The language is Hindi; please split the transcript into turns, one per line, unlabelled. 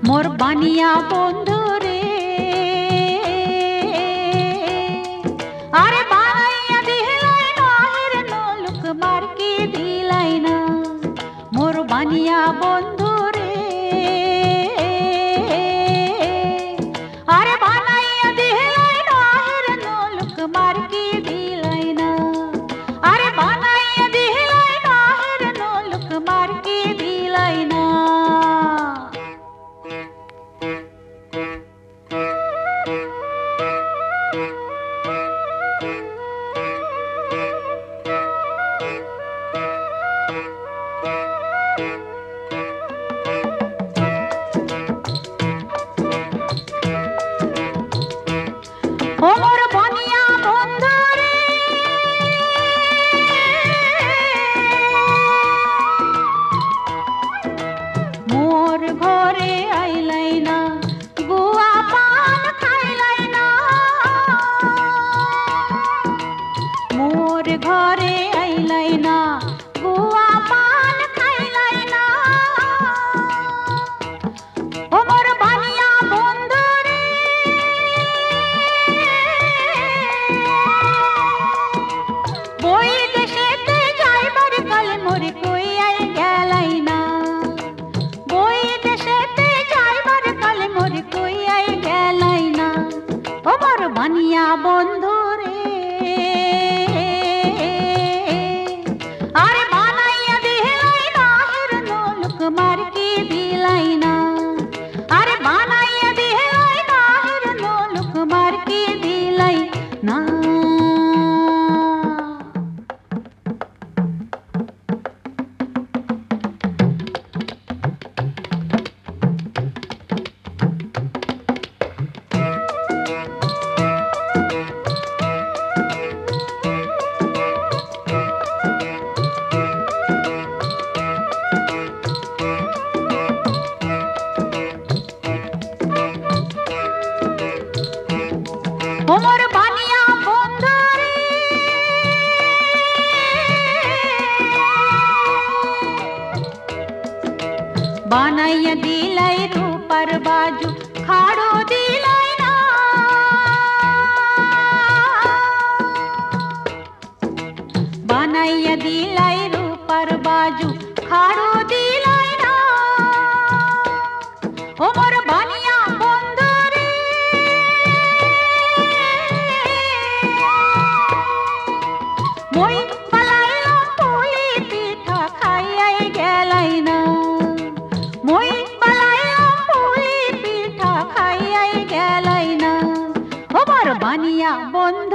मोर बानिया बंधु रे अरे बानाइया दिलाई ना हेर नलुक मार के दिलाई ना मोर बानिया बंधु रे अरे बानाइया दिलाई ना हेर नलुक मार के दिलाई ना अरे बानाइया दिलाई ना हेर नलुक मार के दिलाई ना ओ मोर बानिया बंधु रे मोर घरे आइलाई ना गुआ पान खाइलाई ना मोर घरे आइलाई ना गुआ पान खाइलाई ना ओ मोर बानिया बंधु रे बोई देशेते जाइबार काले मोरे कोई आई गेलाई ना बोई देशेते जाइबार काले मोरे कोई आई गेलाई ना ओ मोर बानिया बंधु रे अरे बानाइया दिलाई ना हेर नलुक मार के दिलाई ना अरे बानाइया दिलाई ना हेर नलुक मार के दिलाई ना ओ मोर बानिया बंधु रे बानाइया दिलाई रूपर बाजू खाड़ो दिलाई ना बानाइया दिलाई रूपर बाजू खाड़ो दिलाई ना ओ मोर बानिया बंधु रे মই পালাইলাম পুলি পিঠা খাইয়াই গেলাই না মই পালাইলাম পুলি পিঠা খাইয়াই গেলাই না ও মোর বানিয়া বন্ধু